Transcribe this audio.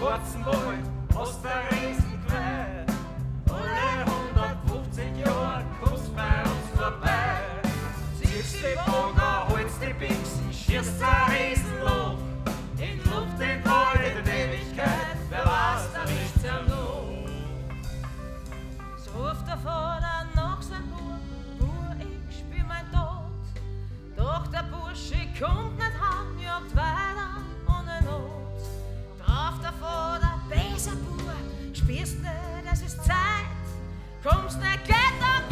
schwarzen Wald hast ein Riesenkleid. Alle 150 Jahre kommst bei uns vorbei. Ziehst die Bogen, holst die Bixen, schießt ein Riesenloch. In Luft, in Wald, in Ewigkeit, wer weiß, da riecht's ja noch. So ruft der Vater nach seinem Bub, ich spür mein Tod. Doch der Bursche kommt nicht heim, jagt weiter ohne Not. Drauf der Vater, besser Bub, spürst nicht, es ist Zeit, kommst nicht, geht ab.